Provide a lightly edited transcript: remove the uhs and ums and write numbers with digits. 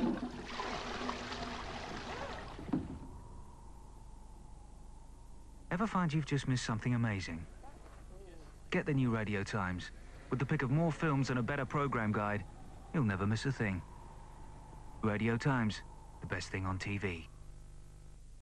Ever find you've just missed something amazing? Get the new Radio Times. With the pick of more films and a better program guide, you'll never miss a thing. Radio Times, the best thing on TV.